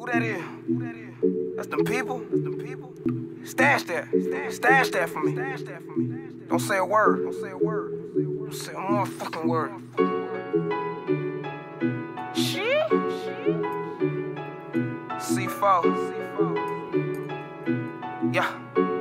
that is? That's them people? Stash that. Stash that for me. Don't say a word. Don't say a motherfucking word. Shit. C4. Yeah.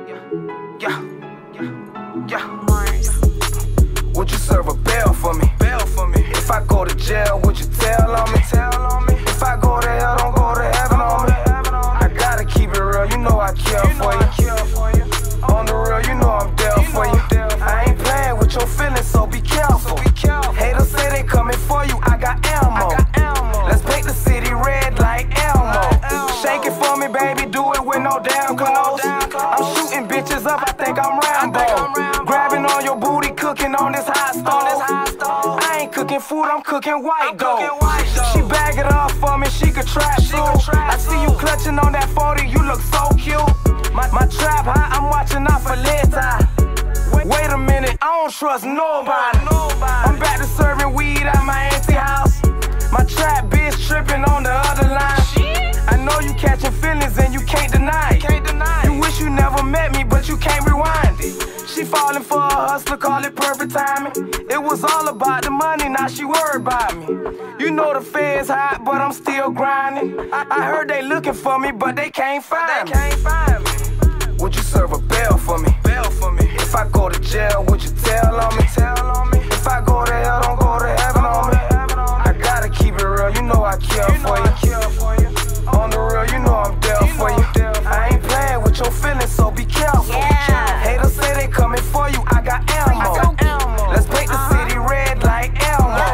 Would you serve a bail for me? If I go to jail, would you tell on me? If I go to hell, don't go to heaven on me. I gotta keep it real, you know I care for you. On the real, you know I'm there for you. I ain't playing with your feelings, so be careful. Haters say they coming for you, I got ammo. Let's paint the city red like Elmo. Shake it for me, baby, do it with no damn clothes. I'm shooting bitches up, I think I'm Rambo. Grabbing on your booty, cooking on this hot stove. I ain't cooking food, I'm cooking white dough. She bag it up for me, she could trap too. I see you clutching on that 40, you look so cute. My trap high, I'm watching out for lead tie. Wait a minute, I don't trust nobody. I'm back to serving weed at my auntie house. My trap bitch tripping on the other line. I know you catching feelings and you can't deny it. You wish you never met me, but you can't rewind it. She falling for a hustler, call it perfect timing. It was all about the money, now she worried about me. You know the feds hot, but I'm still grinding. I heard they looking for me, but they can't find me. Would you serve a bail for me? If I go to jail, would you tell on me? If I go to hell, don't go to heaven on me. I gotta keep it real, you know I care for you. On the real, you know I'm there for you. I ain't playing with your feelings, so be careful. Haters say they coming for you, I got ammo. Let's paint the city red like Elmo.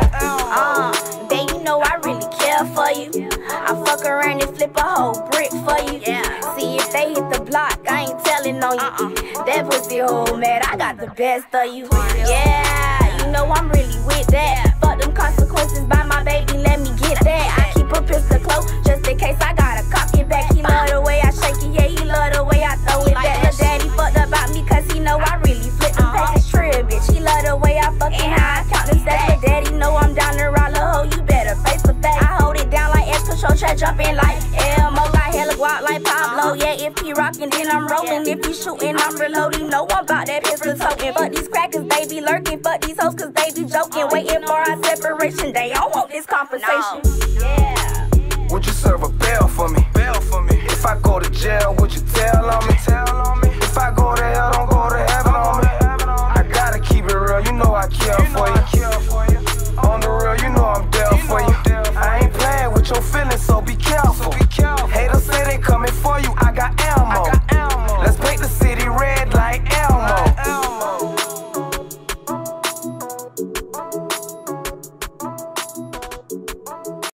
Babe, you know I really care for you. I fuck around and flip a whole brick for you. See if they hit the block, I ain't telling on you. That pussy hole mad, I got the best of you. Yeah, you know I'm really with that. Fuck them consequences by my baby, let me get that. I keep a pistol close, just in case I gotta cock it back. He love the way I shake it, yeah, he love the way I throw it back. Lil' daddy fucked about me cause he know I really flip them packs. Trill, bitch, he love the way I fucking how I count them stacks. Lil' daddy know I'm down to roll a hoe, you better face the fact. I hold it down like X-Control, try jumping like Elmo. Got hella guap like Pablo, yeah, if he rockin', then I'm rollin'. If he shootin', I'm reloading. No one bout that pistol totin'. Fuck these crackers, they be lurking. Fuck these hoes, cause they be joking. Waiting for our separation, they don't want this conversation. Yeah. Would you serve a bail for me? If I go to jail, would you tell on me? If I go to hell, don't go to heaven on me. I gotta keep it real, you know I care for you. On the real, you know I'm there for you. I ain't playing with your feelings, so be careful.